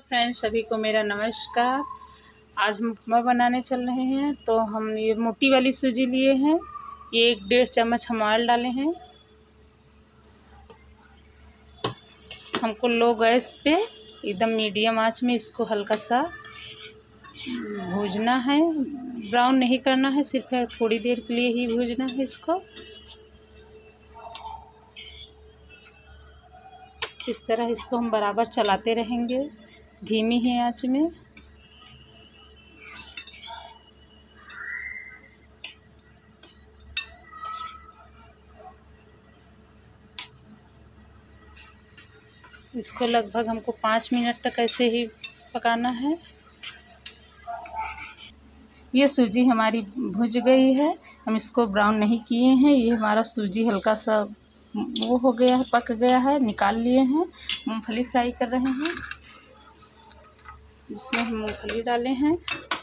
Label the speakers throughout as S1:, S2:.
S1: Friends, सभी को मेरा नमस्कार। आज हम उपमा बनाने चल रहे हैं। तो हम ये मोटी वाली सूजी लिए हैं। ये 1-1.5 चम्मच हम ऑयल डाले हैं। हमको लो गैस पे एकदम मीडियम आंच में इसको हल्का सा भूजना है। ब्राउन नहीं करना है, सिर्फ थोड़ी देर के लिए ही भूजना है इसको। इस तरह इसको हम बराबर चलाते रहेंगे धीमी ही आंच में। इसको लगभग हमको 5 मिनट तक ऐसे ही पकाना है। ये सूजी हमारी भुज गई है। हम इसको ब्राउन नहीं किए हैं। ये हमारा सूजी हल्का सा वो हो गया है, पक गया है। निकाल लिए हैं। मूंगफली फ्राई कर रहे हैं। इसमें हम मूंगफली डाले हैं।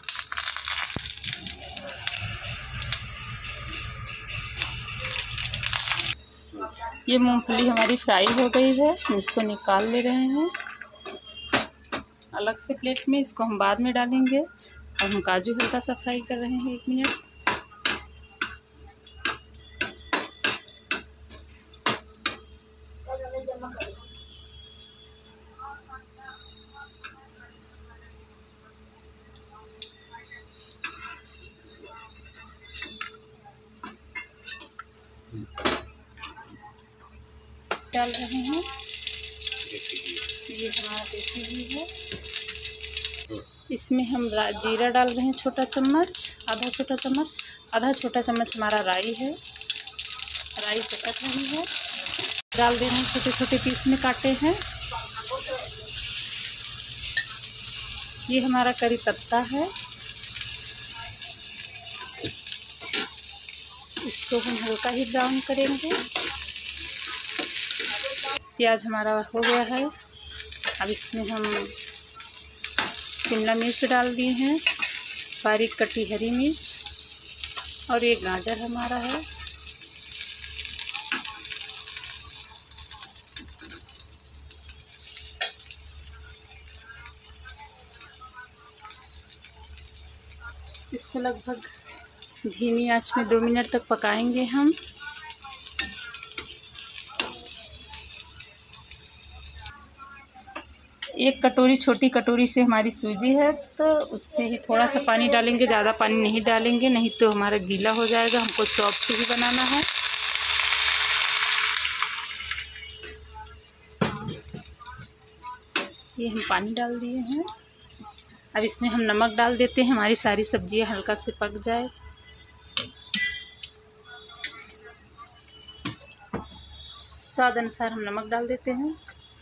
S1: ये मूंगफली हमारी फ्राई हो गई है। हम इसको निकाल ले रहे हैं अलग से प्लेट में। इसको हम बाद में डालेंगे। और हम काजू हल्का सा फ्राई कर रहे हैं 1 मिनट। डाल रहे हैं। ये हमारा देसी घी है। इसमें हम जीरा डाल रहे हैं छोटा चम्मच, आधा छोटा चम्मच। आधा छोटा चम्मच हमारा राई है। राई पकड़ रही है। डाल दे रहे हैं, छोटे छोटे पीस में काटे हैं। ये हमारा करी पत्ता है। इसको हम हल्का ही ब्राउन करेंगे। प्याज हमारा हो गया है। अब इसमें हम शिमला मिर्च डाल दिए हैं, बारीक कटी हरी मिर्च, और ये गाजर हमारा है। इसको लगभग धीमी आंच में 2 मिनट तक पकाएंगे हम। एक कटोरी, छोटी कटोरी से हमारी सूजी है, तो उससे ही थोड़ा सा पानी डालेंगे। ज़्यादा पानी नहीं डालेंगे, नहीं तो हमारा गीला हो जाएगा। हमको सॉफ्ट ही बनाना है। ये हम पानी डाल दिए हैं। अब इसमें हम नमक डाल देते हैं। हमारी सारी सब्जियां हल्का से पक जाए। स्वाद अनुसार हम नमक डाल देते हैं।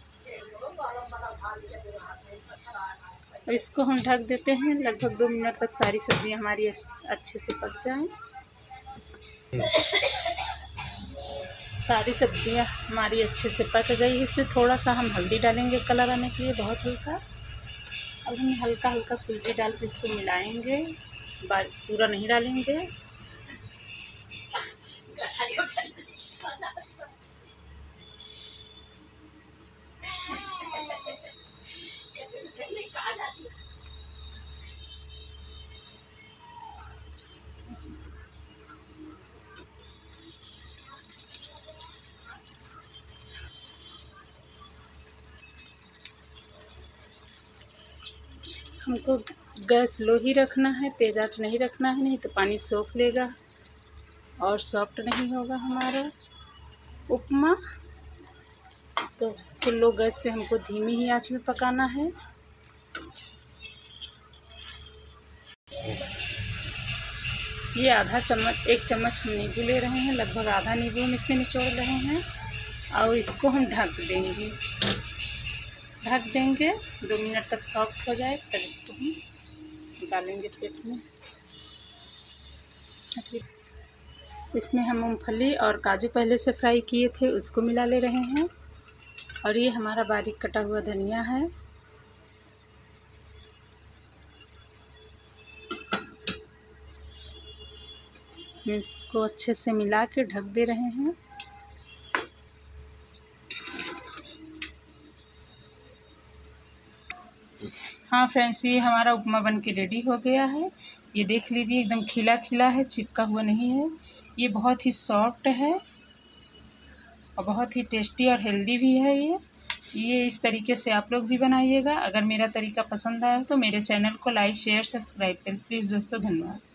S1: और इसको हम ढक देते हैं। लगभग 2 मिनट तक सारी सब्जियां हमारी अच्छे से पक जाएं। सारी सब्जियां हमारी अच्छे से पक गई है। इसमें थोड़ा सा हम हल्दी डालेंगे कलर आने के लिए, बहुत हल्का। अब हम हल्का हल्का सूजी डाल के इसको मिलाएंगे, पूरा नहीं डालेंगे। हमको गैस लो ही रखना है, तेज आंच नहीं रखना है, नहीं तो पानी सोख लेगा और सॉफ्ट नहीं होगा हमारा उपमा। तो इसको लो गैस पे हमको धीमी ही आंच में पकाना है। ये आधा चम्मच, 1 चम्मच हम नींबू ले रहे हैं। लगभग आधा नींबू हम इसमें निचोड़ रहे हैं। और इसको हम ढक देंगे। 2 मिनट तक सॉफ्ट हो जाए, तब इसको हम निकालेंगे प्लेट में। इसमें हम मूंगफली और काजू पहले से फ्राई किए थे, उसको मिला ले रहे हैं। और ये हमारा बारीक कटा हुआ धनिया है। इसको अच्छे से मिला के ढक दे रहे हैं। हाँ फ्रेंड्स, ये हमारा उपमा बन के रेडी हो गया है। ये देख लीजिए, एकदम खिला खिला है, चिपका हुआ नहीं है। ये बहुत ही सॉफ्ट है और बहुत ही टेस्टी और हेल्दी भी है। ये इस तरीके से आप लोग भी बनाइएगा। अगर मेरा तरीका पसंद आया तो मेरे चैनल को लाइक शेयर सब्सक्राइब करें प्लीज़ दोस्तों। धन्यवाद।